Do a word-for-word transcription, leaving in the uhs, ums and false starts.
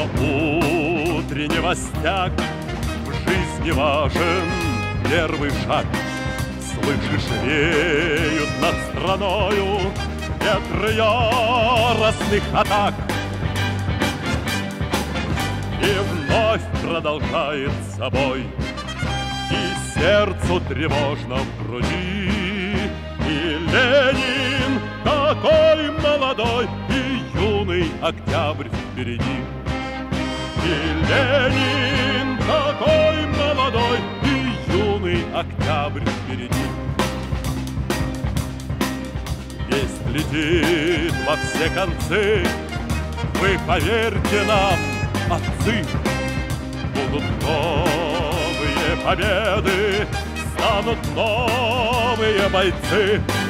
утренний востяк, в жизни важен первый шаг. Слышишь, веют над страною ветры яростных атак. И вновь продолжает собой, и сердцу тревожно в груди. И Ленин такой молодой, и юный октябрь впереди. И Ленин такой молодой, и юный октябрь впереди. Весть летит во все концы, вы поверьте нам, отцы, будут новые победы, станут новые бойцы.